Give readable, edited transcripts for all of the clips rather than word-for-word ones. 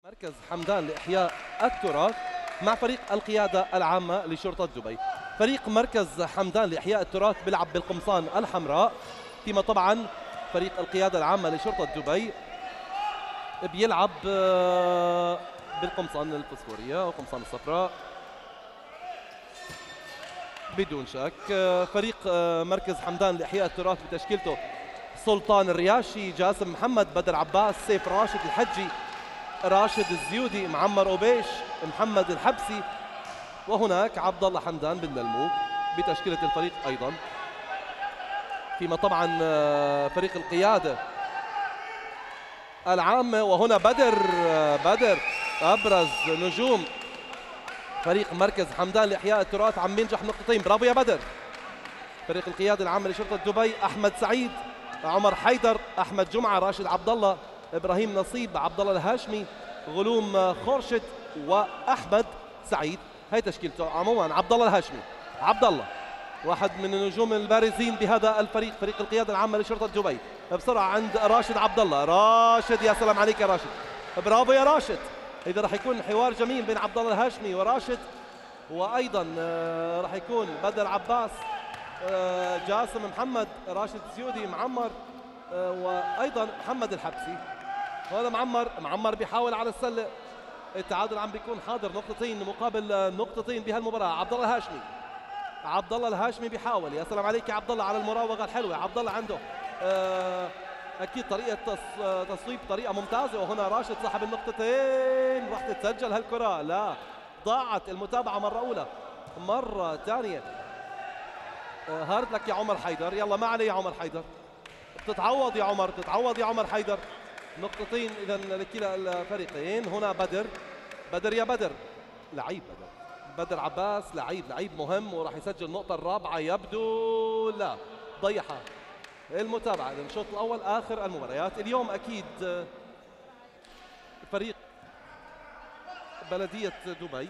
مركز حمدان لإحياء التراث مع فريق القيادة العامة لشرطة دبي. فريق مركز حمدان لإحياء التراث بيلعب بالقمصان الحمراء، فيما طبعا فريق القيادة العامة لشرطة دبي بيلعب بالقمصان الفسفورية والقمصان الصفراء بدون شك. فريق مركز حمدان لإحياء التراث بتشكيلته سلطان الرياشي، جاسم محمد، بدر عباس، سيف راشد الحجي، راشد الزيودي، معمر أوبيش، محمد الحبسي، وهناك عبد الله حمدان بن دلموك بتشكيلة الفريق أيضا. فيما طبعا فريق القيادة العامة، وهنا بدر أبرز نجوم فريق مركز حمدان لإحياء التراث عم ينجح نقطتين. برافو يا بدر. فريق القيادة العامة لشرطة دبي أحمد سعيد، عمر حيدر، أحمد جمعة، راشد عبد الله، إبراهيم نصيب، عبد الله الهاشمي، غلوم خورشد، وأحمد سعيد. هي تشكيلته عموما. عبد الله الهاشمي، عبد الله واحد من النجوم البارزين بهذا الفريق، فريق القيادة العامة لشرطة دبي. بسرعة عند راشد عبد الله، راشد يا سلام عليك يا راشد، برافو يا راشد. إذا راح يكون حوار جميل بين عبد الله الهاشمي وراشد، وأيضا راح يكون بدر عباس، جاسم محمد، راشد زيودي، معمر، وأيضا محمد الحبسي. هذا معمر بيحاول على السلة، التعادل عم بيكون حاضر، نقطتين مقابل نقطتين بهالمباراة. عبد الله الهاشمي، عبد الله الهاشمي بيحاول، يا سلام عليك يا عبد الله على المراوغة الحلوة. عبد الله عنده أكيد طريقة تصويب طريقة ممتازة، وهنا راشد صاحب النقطتين. راح تتسجل هالكرة، لا ضاعت المتابعة مرة أولى، مرة ثانية. هارد لك يا عمر حيدر، يلا ما عليه يا عمر حيدر، بتتعوض يا عمر، بتتعوض يا عمر حيدر. نقطتين إذا لكلا الفريقين. هنا بدر يا بدر، لعيب بدر عباس، لعيب مهم، وراح يسجل النقطة الرابعة يبدو، لا ضيعها. المتابعة الشوط الأول آخر المباريات اليوم. أكيد فريق بلدية دبي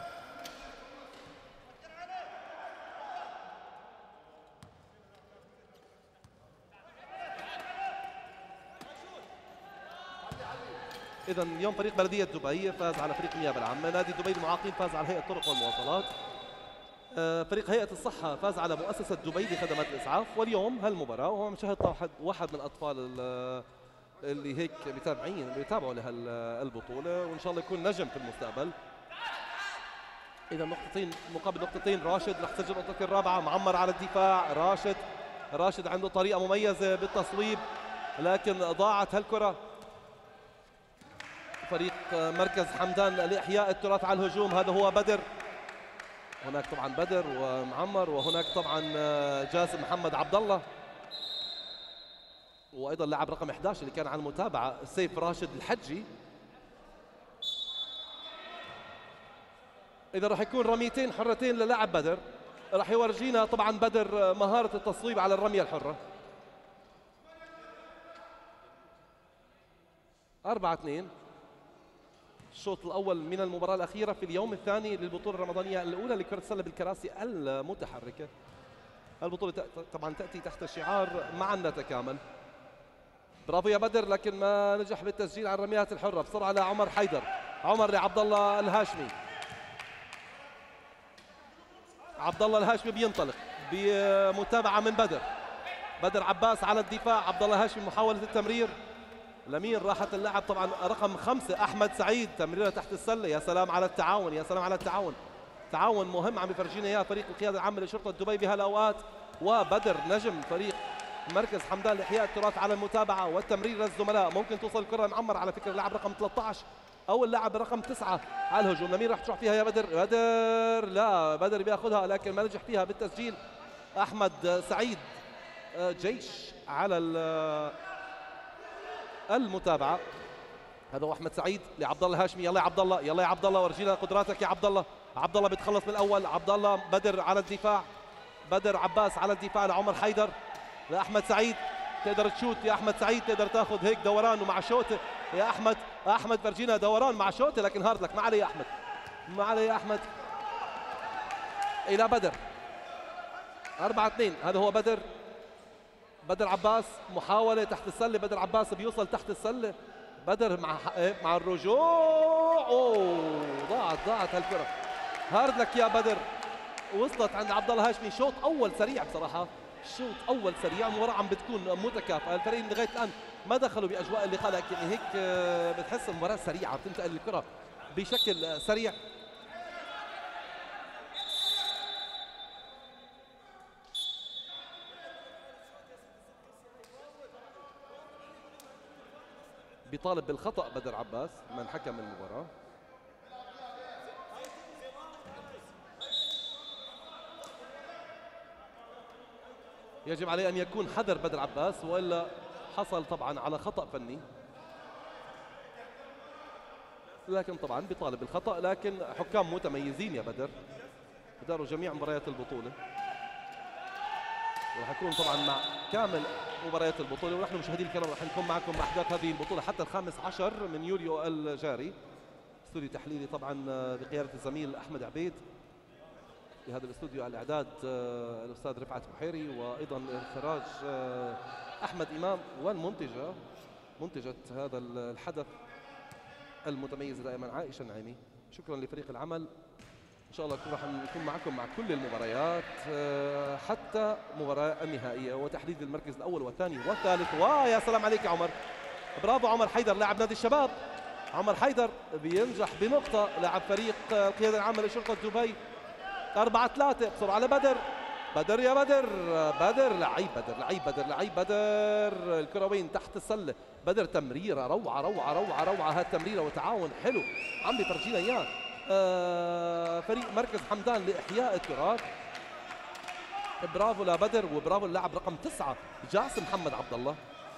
إذا اليوم فريق بلدية دبي فاز على فريق النيابة العامة. نادي دبي المعاقين فاز على هيئة الطرق والمواصلات. فريق هيئة الصحة فاز على مؤسسة دبي لخدمات الإسعاف. واليوم هالمباراة وهو مشاهد واحد من الأطفال اللي هيك بيتابعوا لهالبطولة، وإن شاء الله يكون نجم في المستقبل. إذا نقطتين مقابل نقطتين. راشد رح تسجل النقطة الرابعة. معمر على الدفاع. راشد عنده طريقة مميزة بالتصويب، لكن ضاعت هالكرة. فريق مركز حمدان لإحياء التراث على الهجوم، هذا هو بدر. هناك طبعا بدر ومعمر، وهناك طبعا جاسم محمد عبد الله، وايضا لاعب رقم 11 اللي كان على المتابعه سيف راشد الحجي. اذا راح يكون رميتين حرتين للاعب بدر، راح يورجينا طبعا بدر مهاره التصويب على الرميه الحره. 4-2 الشوط الأول من المباراة الأخيرة في اليوم الثاني للبطولة الرمضانية الأولى لكرة السلة بالكراسي المتحركة. البطولة طبعا تأتي تحت شعار معا نتكامل. برافو يا بدر، لكن ما نجح بالتسجيل على الرميات الحرة. بسرعة لعمر حيدر، عمر لعبد الله الهاشمي. عبد الله الهاشمي بينطلق بمتابعة من بدر عباس على الدفاع. عبد الله الهاشمي محاولة التمرير، لمين راحت اللاعب طبعا رقم 5 أحمد سعيد، تمريرة تحت السلة. يا سلام على التعاون، يا سلام على التعاون، تعاون مهم عم يفرجينا اياه فريق القيادة العامة لشرطة دبي بهالأوقات. وبدر نجم فريق مركز حمدان لإحياء التراث على المتابعة والتمرير للزملاء. ممكن توصل الكرة معمر على فكرة اللاعب رقم 13 أو اللاعب رقم 9 على الهجوم. لمين راح تروح فيها يا بدر؟ لا بدر بياخذها لكن ما نجح فيها بالتسجيل. أحمد سعيد جيش على المتابعة. هذا هو احمد سعيد لعبد الله الهاشمي. يلا يا عبد الله، يلا يا عبد الله، ورجينا قدراتك يا عبد الله. عبد الله بيتخلص بالاول. عبد الله بدر على الدفاع، بدر عباس على الدفاع لعمر حيدر، لاحمد سعيد. تقدر تشوت يا احمد سعيد، تقدر تاخذ هيك دوران ومع شوته يا احمد فرجينا دوران مع شوته، لكن هارد لك، ما عليه يا احمد، ما عليه يا احمد. الى بدر. 4-2 هذا هو بدر عباس، محاولة تحت السلة. بدر عباس بيوصل تحت السلة بدر مع الرجوع. اوه ضاعت هالكره. هارد لك يا بدر. وصلت عند عبد الله هاشمي. شوط اول سريع بصراحه، شوط اول سريع. المباراه عم بتكون متكافئه، الفريقين لغايه الان ما دخلوا باجواء اللقاء، لكن هيك بتحس المباراه سريعه، بتنتقل الكره بشكل سريع. بيطالب بالخطا بدر عباس من حكم المباراه. يجب عليه ان يكون حذر بدر عباس، والا حصل طبعا على خطا فني، لكن طبعا بيطالب بالخطا. لكن حكام متميزين يا بدر، اداروا جميع مباريات البطوله، وراح يكون طبعا مع كامل مباريات البطوله. ونحن مشاهدينا الكرام راح نكون معكم مع احداث هذه البطوله حتى 15 من يوليو الجاري. استوديو تحليلي طبعا بقياده الزميل احمد عبيد، في هذا الاستوديو الاعداد الاستاذ رفعت بحيري، وايضا الاخراج احمد امام، والمنتجه منتجه هذا الحدث المتميز دائما عائشه النعيمي. شكرا لفريق العمل، ان شاء الله راح نكون معكم مع كل المباريات حتى مباراه النهائيه وتحديد المركز الاول والثاني والثالث. ويا سلام عليك يا عمر، برافو عمر حيدر لاعب نادي الشباب. عمر حيدر بينجح بنقطه، لاعب فريق القياده العامه لشرطه دبي. 4-3 بسرعه لبدر. بدر يا بدر، بدر لعيب، بدر لعيب، بدر لعيب، بدر. الكره وين؟ تحت السله. بدر تمريره روعه روعه روعه روعه، هالتمريره وتعاون حلو عم بيفرجينا اياه فريق مركز حمدان لاحياء التراث. برافو لبدر، وبرافو اللاعب رقم 9 جاسم محمد عبد الله.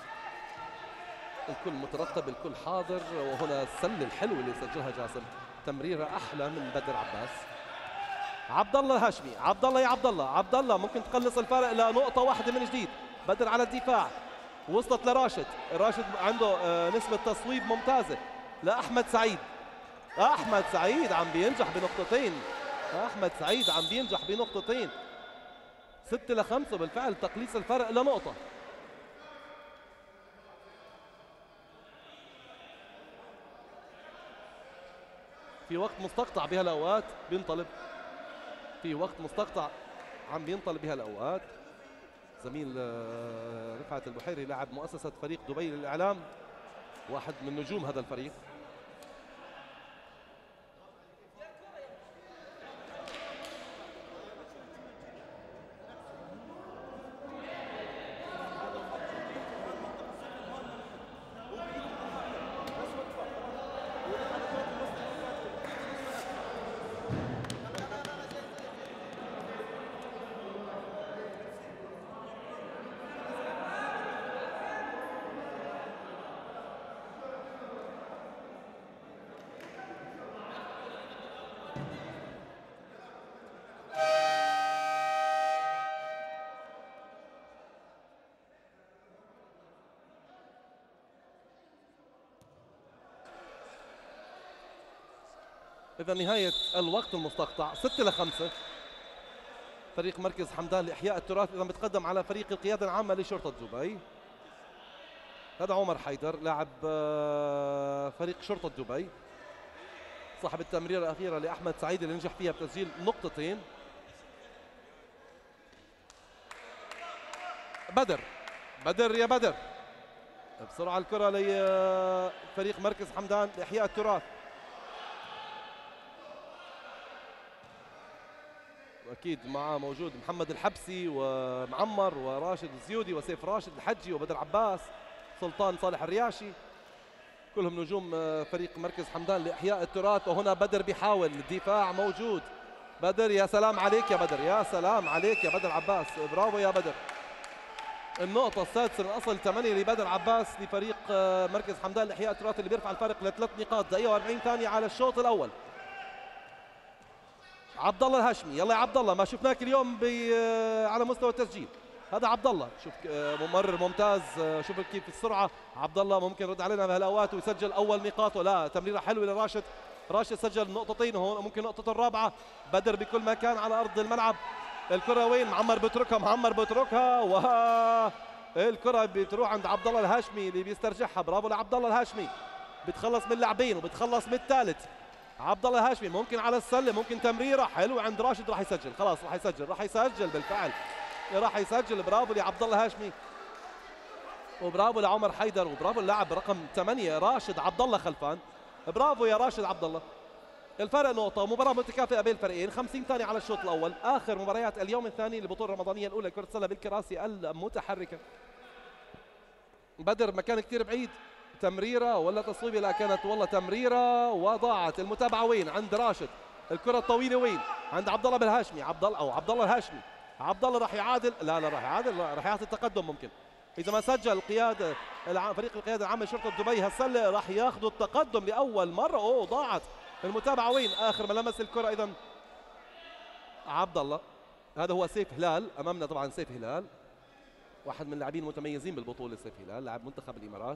الكل مترقب، الكل حاضر. وهنا السله الحلوه اللي سجلها جاسم، تمريره احلى من بدر عباس. عبد الله هاشمي، عبد الله يا عبد الله، عبد الله ممكن تقلص الفارق لنقطة واحدة من جديد. بدر على الدفاع، وصلت لراشد، راشد عنده نسبة تصويب ممتازة لأحمد سعيد. أحمد سعيد عم بينجح بنقطتين، أحمد سعيد عم بينجح بنقطتين. 6-5 بالفعل، تقليص الفرق لنقطة. في وقت مستقطع بهالأوقات بينطلب، في وقت مستقطع عم بينطلب بهالاوقات. زميل رفعت البحيري لاعب مؤسسه فريق دبي للاعلام، واحد من نجوم هذا الفريق. إذا نهاية الوقت المستقطع 6-5، فريق مركز حمدان لإحياء التراث إذا بتقدم على فريق القيادة العامة لشرطة دبي. هذا عمر حيدر لاعب فريق شرطة دبي، صاحب التمريرة الأخيرة لأحمد سعيد اللي نجح فيها بتسجيل نقطتين. بدر، بدر يا بدر، بسرعة الكرة لفريق مركز حمدان لإحياء التراث. اكيد معه موجود محمد الحبسي ومعمر وراشد الزيودي وسيف راشد الحجي وبدر عباس، سلطان صالح الرياشي، كلهم نجوم فريق مركز حمدان لاحياء التراث. وهنا بدر بيحاول، الدفاع موجود. بدر يا سلام عليك يا بدر، يا سلام عليك يا بدر عباس، برافو يا بدر. النقطة السادسة من أصل 8 لبدر عباس لفريق مركز حمدان لاحياء التراث، اللي بيرفع الفارق ل3 نقاط. دقيقة و40 ثانية على الشوط الأول. عبد الله الهاشمي، يلا يا عبد الله، ما شفناك اليوم على مستوى التسجيل. هذا عبد الله، شوف ممرر ممتاز، شوف كيف السرعه. عبد الله ممكن يرد علينا بهالاوقات ويسجل اول نقاطه. لا، تمريره حلوه لراشد، راشد سجل نقطتين وهون ممكن نقطته الرابعه. بدر بكل مكان على ارض الملعب. الكره وين؟ معمر بتركها، معمر بتركها، الكره بتروح عند عبد الله الهاشمي اللي بيسترجعها. برافو لعبد الله الهاشمي. بتخلص من لاعبين وبتخلص من الثالث. عبد الله هاشمي ممكن على السله، ممكن تمريره حلوه عند راشد، راح يسجل خلاص، راح يسجل بالفعل، راح يسجل. برافو لعبد الله هاشمي وبرافو لعمر حيدر وبرافو اللاعب رقم 8 راشد عبد الله خلفان. برافو يا راشد عبد الله. الفرق نقطة، مباراة متكافئة بين الفريقين، 50 ثانية على الشوط الأول، آخر مباريات اليوم الثاني للبطولة الرمضانية الأولى لكرة السلة بالكراسي المتحركة. بدر مكان كثير بعيد، تمريرة ولا تصويبة؟ لا كانت والله تمريرة وضاعت. المتابعة وين؟ عند راشد. الكرة الطويلة وين؟ عند عبد الله بالهاشمي، عبد الله الهاشمي. عبد الله راح يعادل، لا راح يعادل، راح يعطي التقدم ممكن. إذا ما سجل القيادة فريق القيادة العامة لشرطة دبي هالسلة راح ياخذوا التقدم لأول مرة. أوه ضاعت. المتابعة وين؟ آخر ما لمس الكرة أيضا عبد الله. هذا هو سيف هلال أمامنا، طبعا سيف هلال واحد من اللاعبين المتميزين بالبطولة. سيف هلال لاعب منتخب الإمارات.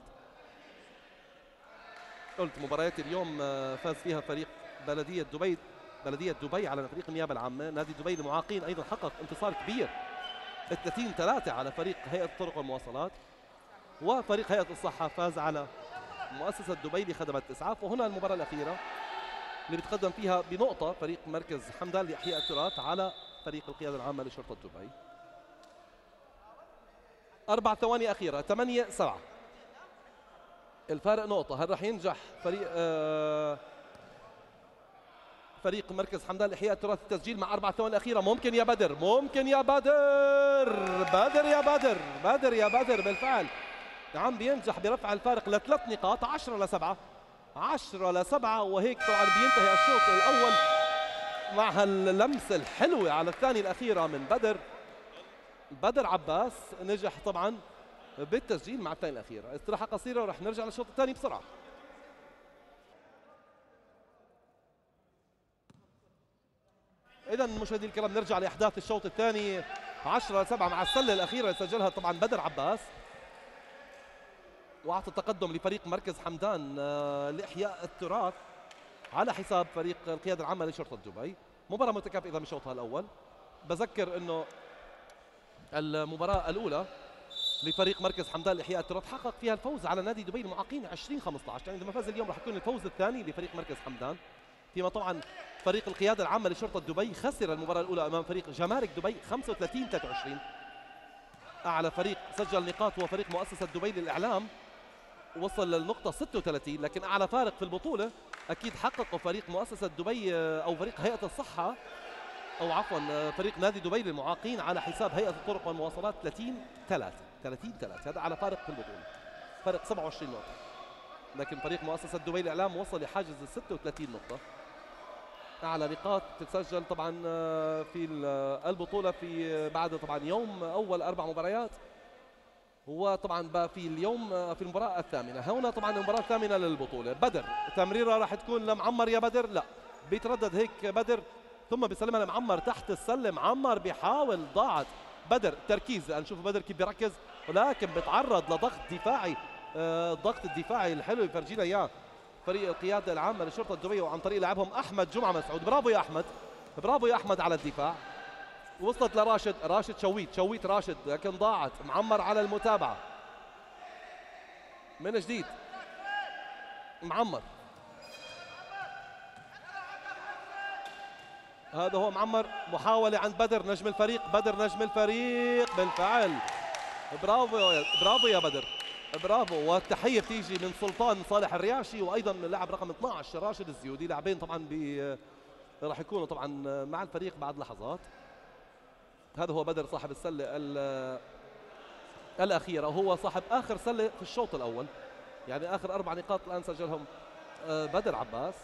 قلت مباريات اليوم فاز فيها فريق بلدية دبي على فريق النيابة العامة. نادي دبي للمعاقين أيضا حقق انتصار كبير 30-3 على فريق هيئة الطرق والمواصلات. وفريق هيئة الصحة فاز على مؤسسة دبي لخدمات الإسعاف. وهنا المباراة الأخيرة اللي بتقدم فيها بنقطة فريق مركز حمدان لإحياء التراث على فريق القيادة العامة لشرطة دبي. 4 ثواني أخيرة، 8-7 الفارق نقطة. هل راح ينجح فريق مركز حمدان لإحياء التراث التسجيل مع 4 ثواني أخيرة؟ ممكن يا بدر، ممكن يا بدر بالفعل عم بينجح برفع الفارق ل3 نقاط. 10-7 وهيك طبعا بينتهي الشوط الأول مع هاللمسة الحلوة على الثانية الأخيرة من بدر عباس. نجح طبعا بالتسجيل مع الثانية الأخيرة. استراحة قصيرة ورح نرجع للشوط الثاني بسرعة. إذا مشاهدينا الكرام نرجع لأحداث الشوط الثاني. 10-7 مع السلة الأخيرة سجلها طبعا بدر عباس، وأعطى التقدم لفريق مركز حمدان لإحياء التراث على حساب فريق القيادة العامة لشرطة دبي. مباراة متكافئة من شوطها الأول. بذكر إنه المباراة الأولى لفريق مركز حمدان لإحياء التراث حقق فيها الفوز على نادي دبي للمعاقين 20-15، يعني إذا ما فاز اليوم راح يكون الفوز الثاني لفريق مركز حمدان. فيما طبعا فريق القيادة العامة لشرطة دبي خسر المباراة الأولى أمام فريق جمارك دبي 35-23. أعلى فريق سجل نقاط هو فريق مؤسسة دبي للإعلام، وصل للنقطة 36، لكن أعلى فارق في البطولة أكيد حققه فريق مؤسسة دبي أو فريق هيئة الصحة، أو عفوا فريق نادي دبي للمعاقين على حساب هيئة الطرق والمواصلات 30-3. هذا على فارق في البطولة، فرق 27 نقطة. لكن فريق مؤسسة دبي للإعلام وصل لحاجز 36 نقطة. أعلى نقاط تتسجل طبعا في البطولة في بعد طبعا يوم أول 4 مباريات، وطبعا بقى في اليوم في المباراة الثامنة. هنا طبعا المباراة الثامنة للبطولة. بدر تمريرة راح تكون لمعمر يا بدر، لا بيتردد هيك بدر ثم بيسلمها لمعمر تحت السلة. معمر بيحاول، ضاعت. بدر تركيز، نشوف بدر كيف بيركز، ولكن بيتعرض لضغط دفاعي. الضغط الدفاعي الحلو يفرجينا اياه فريق القيادة العامة لشرطة دبي وعن طريق لاعبهم أحمد جمعة مسعود. برافو يا أحمد، برافو يا أحمد على الدفاع. وصلت لراشد، شويت راشد، لكن ضاعت. معمر على المتابعة من جديد. معمر، هذا هو معمر. محاولة عند بدر نجم الفريق، بدر نجم الفريق بالفعل. برافو يا بدر، برافو. والتحية بتيجي من سلطان صالح الرياشي، وأيضا اللاعب رقم 12 راشد الزيودي. لاعبين طبعا راح يكونوا طبعا مع الفريق بعد لحظات. هذا هو بدر صاحب السلة الأخيرة، وهو صاحب آخر سلة في الشوط الأول، يعني آخر 4 نقاط الآن سجلهم بدر عباس.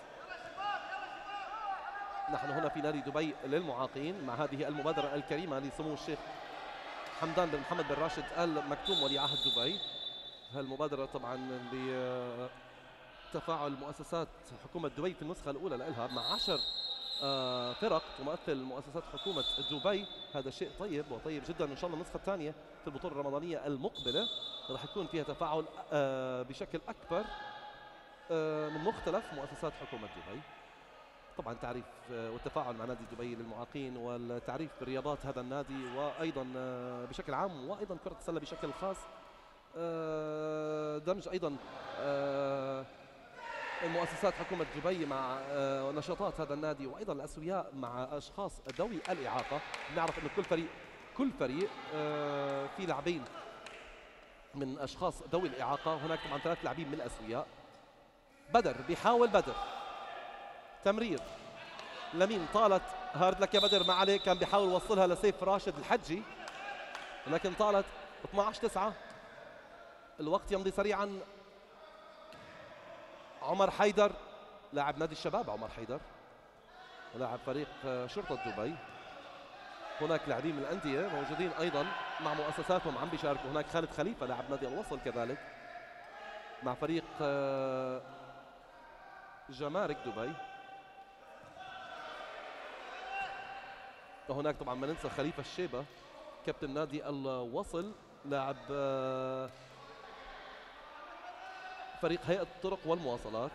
نحن هنا في نادي دبي للمعاقين مع هذه المبادرة الكريمة لسمو الشيخ حمدان بن محمد بن راشد آل مكتوم ولي عهد دبي. هالمبادرة طبعا بتفاعل مؤسسات حكومة دبي في النسخة الأولى لها مع 10 فرق تمثل مؤسسات حكومة دبي. هذا شيء طيب وطيب جدا. إن شاء الله النسخة الثانية في البطولة الرمضانية المقبلة راح يكون فيها تفاعل بشكل أكبر من مختلف مؤسسات حكومة دبي. طبعا تعريف والتفاعل مع نادي دبي للمعاقين والتعريف برياضات هذا النادي وأيضا بشكل عام، وأيضا كرة السلة بشكل خاص. دمج أيضا مؤسسات حكومة دبي مع نشاطات هذا النادي وأيضا الأسوياء مع أشخاص ذوي الإعاقة. نعرف أن كل فريق في لاعبين من أشخاص ذوي الإعاقة، هناك طبعا 3 لاعبين من الأسوياء. بدر بيحاول، بدر تمرير لمين، طالت هارد لك يا بدر، ما عليه، كان بيحاول يوصلها لسيف راشد الحجي لكن طالت. 12-9 الوقت يمضي سريعا. عمر حيدر لاعب نادي الشباب، عمر حيدر لاعب فريق شرطة دبي. هناك لاعبين من الأندية موجودين أيضا مع مؤسساتهم عم بيشاركوا. هناك خالد خليفة لاعب نادي الوصل كذلك مع فريق جمارك دبي. وهناك طبعا ما ننسى خليفة الشيبة كابتن نادي الوصل لاعب فريق هيئة الطرق والمواصلات.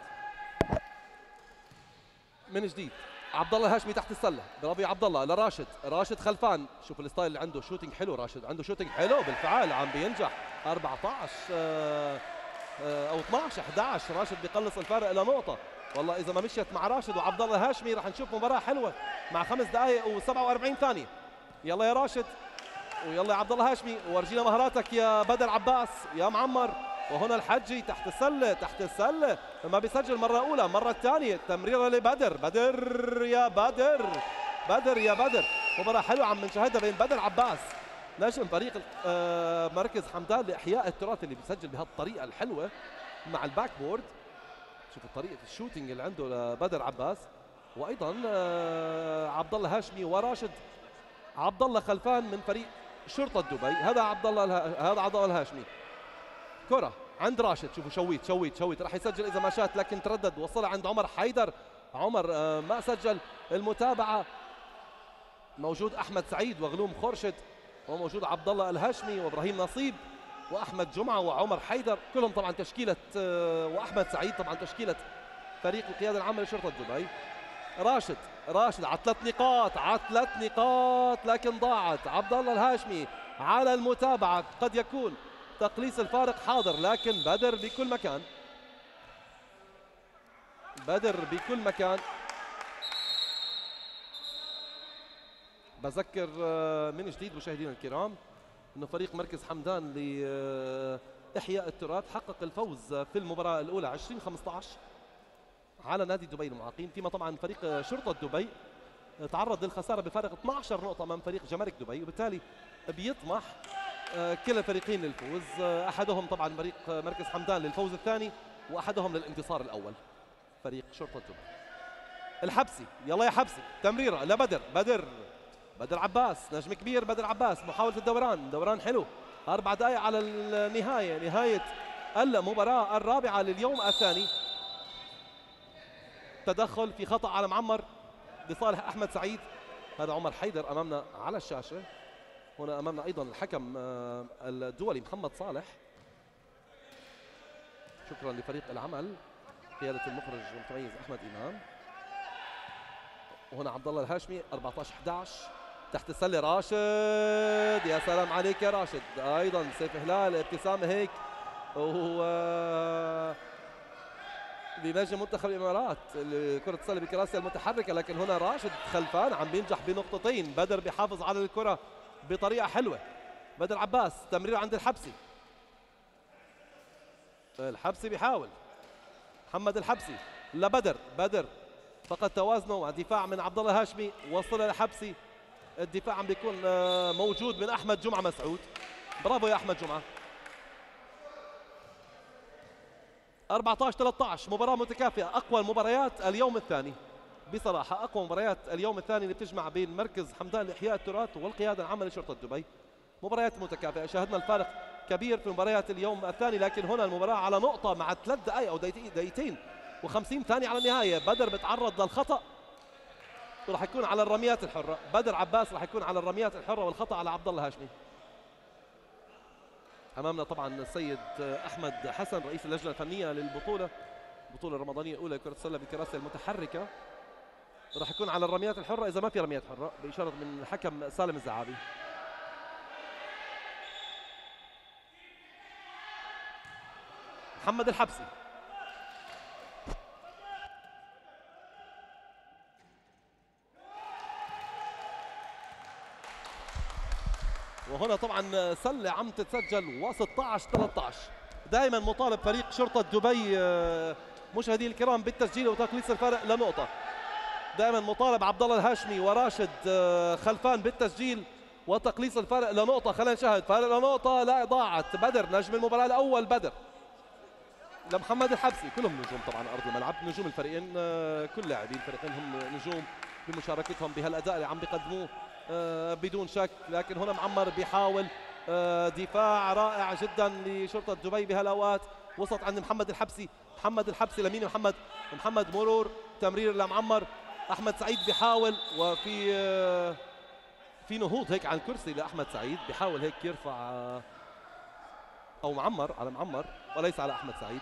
من جديد عبد الله الهاشمي تحت السله، برافو يا عبد الله لراشد، راشد خلفان، شوف الستايل اللي عنده، شوتينج حلو، راشد عنده شوتينج حلو بالفعل عم بينجح. 14 او 12-11 راشد بيقلص الفارق الى نقطه. والله اذا ما مشيت مع راشد وعبد الله الهاشمي راح نشوف مباراه حلوه مع 5 دقائق و47 ثانيه. يلا يا راشد ويلا يا عبد الله هاشمي، ورجينا مهاراتك يا بدر عباس يا معمر. وهنا الحجي تحت السله، تحت السله ما بيسجل مره اولى، مره ثانيه تمريره لبدر، بدر يا بدر، بدر يا بدر. مباراه حلوه عم نشاهدها بين بدر عباس نجم فريق مركز حمدان لاحياء التراث اللي بيسجل بهالطريقه الحلوه مع الباك بورد. شوفوا طريقه الشوتينج اللي عنده لبدر عباس. وايضا عبد الله هاشمي وراشد عبد الله خلفان من فريق شرطه دبي. هذا عبد الله الهاشمي، كره عند راشد، شوفوا شويت راح يسجل اذا ما شات لكن تردد، وصلها عند عمر حيدر، عمر ما سجل. المتابعه موجود احمد سعيد وغلوم خورشد، وموجود عبد الله الهاشمي وابراهيم نصيب واحمد جمعه وعمر حيدر، كلهم طبعا تشكيله، واحمد سعيد طبعا تشكيله فريق القياده العامه لشرطه دبي. راشد على 3 نقاط لكن ضاعت. عبد الله الهاشمي على المتابعه، قد يكون تقليص الفارق حاضر، لكن بدر بكل مكان، بدر بكل مكان. بذكر من جديد مشاهدينا الكرام انه فريق مركز حمدان لاحياء التراث حقق الفوز في المباراه الاولى 2015 على نادي دبي للمعاقين، فيما طبعا فريق شرطه دبي تعرض للخساره بفارق 12 نقطه امام فريق جمارك دبي، وبالتالي بيطمح كلا الفريقين للفوز. احدهم طبعا فريق مركز حمدان للفوز الثاني واحدهم للانتصار الاول فريق شرطه دبي. الحبسي، يلا يا حبسي، تمريره لبدر، بدر عباس نجم كبير، بدر عباس محاوله دوران حلو. 4 دقائق على نهايه المباراه الرابعه لليوم الثاني. تدخل في خطا على معمر لصالح احمد سعيد. هذا عمر حيدر امامنا على الشاشه. هنا امامنا ايضا الحكم الدولي محمد صالح. شكرا لفريق العمل قياده المخرج المتميز احمد امام. وهنا عبد الله الهاشمي 14-11 تحت السله، راشد يا سلام عليك يا راشد. ايضا سيف هلال ابتسامه هيك وهو بنجم منتخب الامارات كره السله بكراسي المتحركه، لكن هنا راشد خلفان عم بينجح بنقطتين. بدر بيحافظ على الكره بطريقه حلوه. بدر عباس تمرير عند الحبسي بيحاول، محمد الحبسي لبدر، بدر فقد توازنه مع دفاع من عبد الله هاشمي، وصل لحبسي، الدفاع عم بيكون موجود من احمد جمعه مسعود. برافو يا احمد جمعه. 14-13 مباراه متكافئه، اقوى المباريات اليوم الثاني بصراحه، اقوى مباريات اليوم الثاني اللي بتجمع بين مركز حمدان لاحياء التراث والقياده العامه لشرطه دبي. مباريات متكافئه، شاهدنا الفارق كبير في مباريات اليوم الثاني، لكن هنا المباراه على نقطه مع 3 دقائق او دقيقتين و50 ثانيه على النهايه. بدر بتعرض للخطا وراح يكون على الرميات الحره، بدر عباس راح يكون على الرميات الحره والخطا على عبد الله هاشمي. امامنا طبعا السيد احمد حسن رئيس اللجنه الفنيه للبطوله، البطوله الرمضانيه الاولى لكره السله بالكراسي المتحركه. راح يكون على الرميات الحره اذا ما في رميات حره باشاره من الحكم سالم الزعابي. محمد الحبسي وهنا طبعا سله عم تتسجل و16 13. دائما مطالب فريق شرطه دبي مشاهدينا الكرام بالتسجيل وتقليص الفارق لنقطه. دائما مطالب عبد الله الهاشمي وراشد خلفان بالتسجيل وتقليص الفارق لنقطه. خلينا نشاهد فارق لنقطه. لا ضاعت. بدر نجم المباراه الاول بدر لمحمد الحبسي. كلهم نجوم طبعا ارض الملعب. نجوم الفريقين كل لاعبين الفريقين هم نجوم بمشاركتهم بهالاداء اللي عم بيقدموه بدون شك. لكن هنا معمر بيحاول دفاع رائع جدا لشرطه دبي بهالاوقات. وسط عند محمد الحبسي. محمد الحبسي لمين محمد. محمد مرور تمرير لمعمر. احمد سعيد بيحاول وفي في نهوض هيك على الكرسي لاحمد سعيد. بيحاول هيك يرفع او معمر على معمر وليس على احمد سعيد.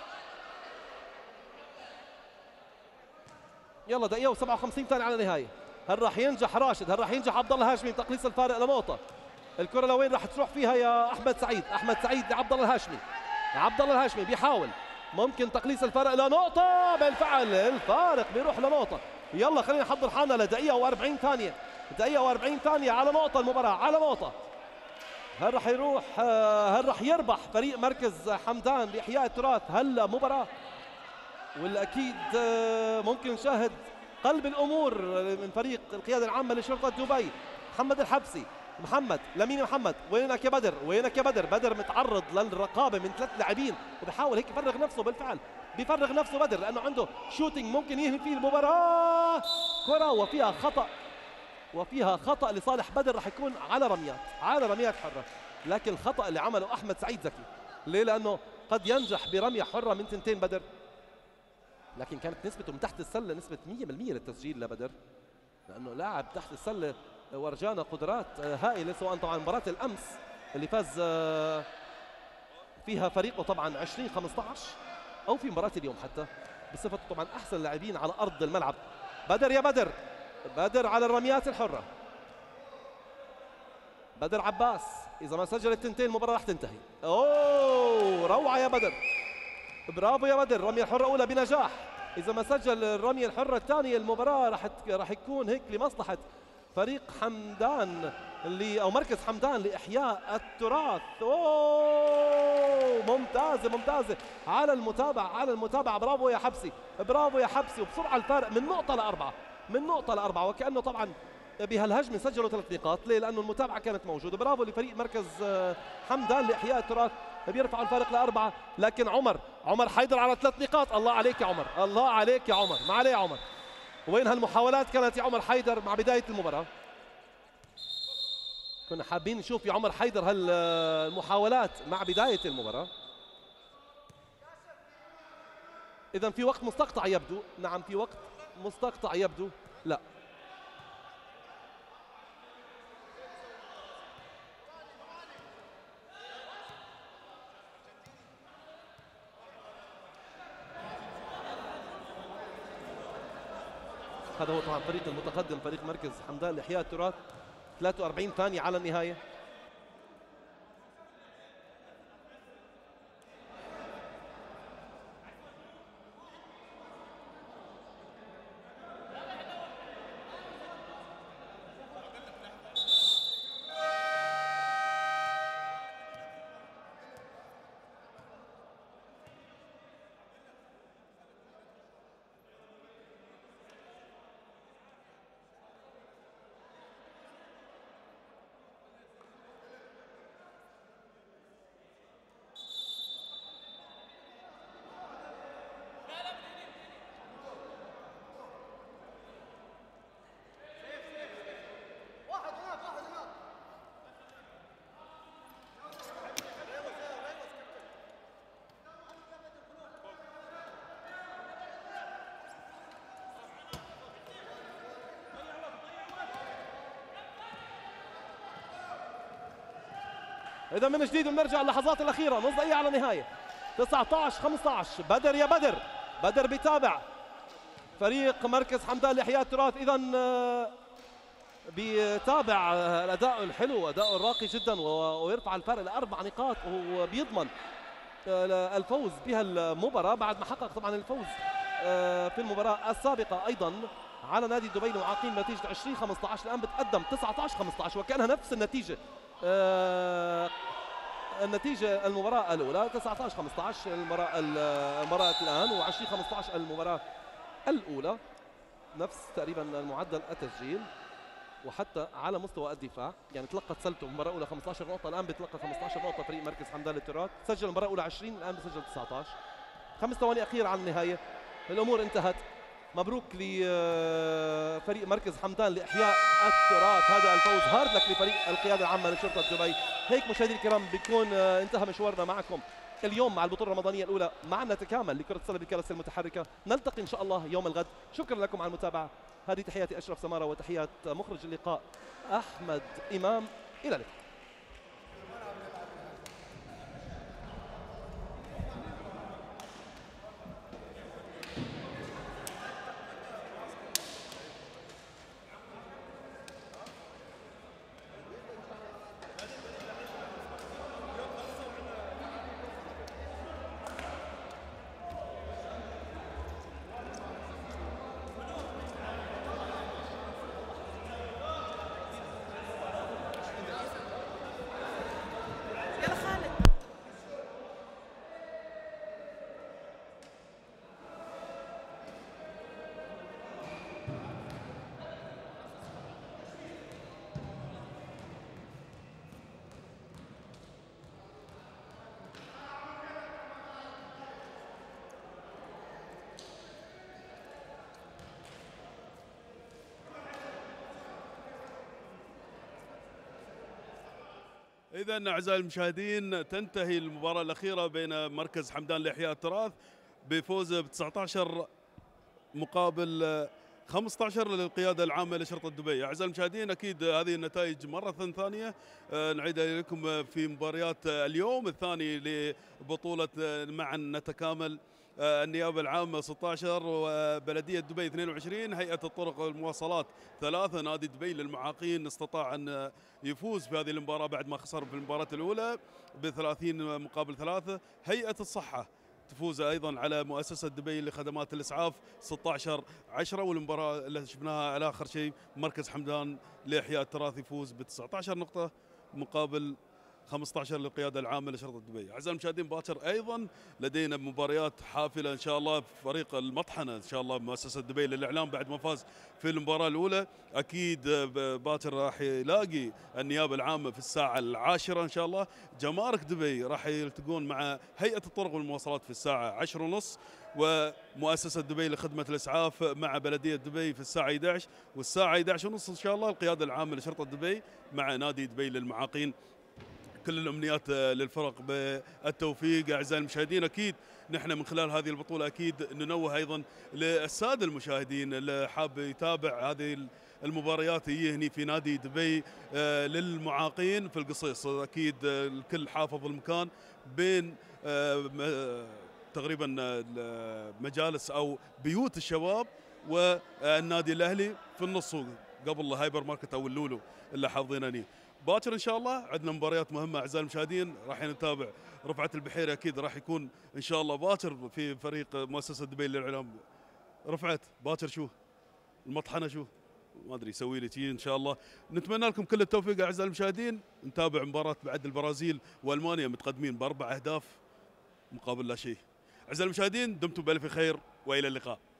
يلا دقيقه و57 ثانيه على النهايه. هل راح ينجح راشد؟ هل راح ينجح عبد الله الهاشمي بتقليص الفارق لنقطه؟ الكره لوين راح تروح فيها يا احمد سعيد؟ احمد سعيد لعبد الله الهاشمي. عبد الله الهاشمي بيحاول ممكن تقليص الفارق لنقطه. بالفعل الفارق بيروح لنقطه. يلا خلينا نحضر حالنا لدقيقه و40 ثانيه. دقيقه و40 ثانيه على نقطه المباراه على نقطه. هل راح يروح هل راح يربح فريق مركز حمدان لاحياء التراث هالمباراه؟ ولا اكيد ممكن نشاهد قلب الامور من فريق القياده العامه لشرطه دبي. محمد الحبسي. محمد لمين محمد؟ وينك يا بدر؟ وينك يا بدر؟ بدر متعرض للرقابه من 3 لاعبين وبحاول هيك يفرغ نفسه. بالفعل بيفرغ نفسه بدر لانه عنده شوتينج ممكن ينهي فيه المباراه. كره وفيها خطا. وفيها خطا لصالح بدر راح يكون على رميات. على رميات حره. لكن الخطا اللي عمله احمد سعيد ذكي. ليه؟ لانه قد ينجح برميه حره من 2 بدر. لكن كانت نسبته من تحت السله نسبه 100% للتسجيل لبدر. لانه لاعب تحت السله ورجانا قدرات هائله سواء طبعا مباراه الامس اللي فاز فيها فريقه طبعا 20-15 او في مباراه اليوم حتى بصفته طبعا احسن لاعبين على ارض الملعب. بدر يا بدر. بدر على الرميات الحره. بدر عباس اذا ما سجل التنتين المباراه راح تنتهي. اوه روعه يا بدر. برافو يا بدر. الرميه الحره الاولى بنجاح. اذا ما سجل الرميه الحره الثانيه المباراه راح يكون هيك لمصلحه فريق حمدان او مركز حمدان لاحياء التراث. اوه ممتازه ممتازه على المتابعه على المتابعه. برافو يا حبسي. برافو يا حبسي. وبسرعه الفارق من نقطه ل4 من نقطه ل4 وكانه طبعا بهالهجمه سجلوا 3 نقاط. ليه؟ لانه المتابعه كانت موجوده. برافو لفريق مركز حمدان لاحياء التراث. بيرفعوا الفارق ل4. لكن عمر حيدر على 3 نقاط. الله عليك يا عمر. الله عليك يا عمر. ما عليه يا عمر. وين هالمحاولات كانت يا عمر حيدر مع بدايه المباراه؟ كنا حابين نشوف يا عمر حيدر هالمحاولات مع بدايه المباراه. اذا في وقت مستقطع يبدو. نعم في وقت مستقطع يبدو. لا هذا هو طبعا فريق المتقدم فريق مركز حمدان لاحياء التراث. 43 ثانيه على النهايه. إذا من جديد بنرجع اللحظات الأخيرة. نص دقيقة على النهاية. 19-15. بدر يا بدر. بدر بيتابع فريق مركز حمدان لإحياء التراث. إذا بيتابع الأداء الحلو أداء الراقي جدا ويرفع الفارق ل4 نقاط وبيضمن الفوز بها المباراة بعد ما حقق طبعا الفوز في المباراة السابقة أيضا على نادي دبي المعاقين بنتيجة 20-15. الآن بتقدم 19-15 وكأنها نفس النتيجة النتيجة المباراة الأولى 19-15 المباراة الآن، و20-15 المباراة الأولى. نفس تقريبا معدل التسجيل، وحتى على مستوى الدفاع يعني تلقى سلته المباراة الأولى 15 نقطة، الآن بيتلقى 15 نقطة فريق مركز حمدان للتراث. سجل المباراة الأولى 20، الآن بسجل 19. 5 ثواني أخيرة على النهاية، الأمور انتهت. مبروك لفريق مركز حمدان لإحياء التراث، هذا الفوز هارد لك لفريق القيادة العامة لشرطة دبي. هيك مشاهدينا الكرام بيكون انتهى مشوارنا معكم اليوم مع البطولة الرمضانية الأولى. معنا تكامل لكرة السلة بالكراسي المتحركة. نلتقي إن شاء الله يوم الغد. شكرا لكم على المتابعة. هذه تحياتي أشرف سمارة وتحيات مخرج اللقاء أحمد إمام. إلى اللقاء. إذا أعزائي المشاهدين تنتهي المباراة الأخيرة بين مركز حمدان لإحياء التراث بفوزه ب 19 مقابل 15 للقيادة العامة لشرطة دبي. أعزائي المشاهدين أكيد هذه النتائج مرة ثانية نعيدها لكم في مباريات اليوم الثاني لبطولة معا نتكامل. النيابة العامة 16 وبلدية دبي 22، هيئة الطرق والمواصلات 3، نادي دبي للمعاقين استطاع أن يفوز في هذه المباراة بعد ما خسر في المباراة الأولى ب30 مقابل 3. هيئة الصحة تفوز أيضا على مؤسسة دبي لخدمات الإسعاف 16-10. والمباراة اللي شفناها على آخر شيء مركز حمدان لإحياء التراث يفوز ب 19 نقطة مقابل 15 للقيادة العامة لشرطة دبي. أعزائي المشاهدين باكر أيضا لدينا مباريات حافلة إن شاء الله في فريق المطحنة إن شاء الله مؤسسة دبي للإعلام بعد ما فاز في المباراة الأولى. أكيد باكر راح يلاقي النيابة العامة في الساعة 10 إن شاء الله. جمارك دبي راح يلتقون مع هيئة الطرق والمواصلات في الساعة 10:30، ومؤسسة دبي لخدمة الإسعاف مع بلدية دبي في الساعة 11، والساعة 11:30 إن شاء الله القيادة العامة لشرطة دبي مع نادي دبي للمعاقين. كل الأمنيات للفرق بالتوفيق. أعزائي المشاهدين أكيد نحن من خلال هذه البطولة أكيد ننوه أيضا للسادة المشاهدين اللي حاب يتابع هذه المباريات يجي في نادي دبي للمعاقين في القصيص. أكيد الكل حافظ المكان بين تقريبا مجالس أو بيوت الشباب والنادي الأهلي في النص قبل الهايبر ماركت أو اللولو اللي حافظينني. باكر ان شاء الله عندنا مباريات مهمه اعزائي المشاهدين، راح نتابع رفعه البحيري اكيد راح يكون ان شاء الله باكر في فريق مؤسسه دبي للاعلام. رفعت باكر شو المطحنه شو ما ادري يسوي لي شيء ان شاء الله. نتمنى لكم كل التوفيق اعزائي المشاهدين. نتابع مباراه بعد البرازيل والمانيا متقدمين ب4 أهداف مقابل لا شيء. اعزائي المشاهدين دمتم بالف خير والى اللقاء.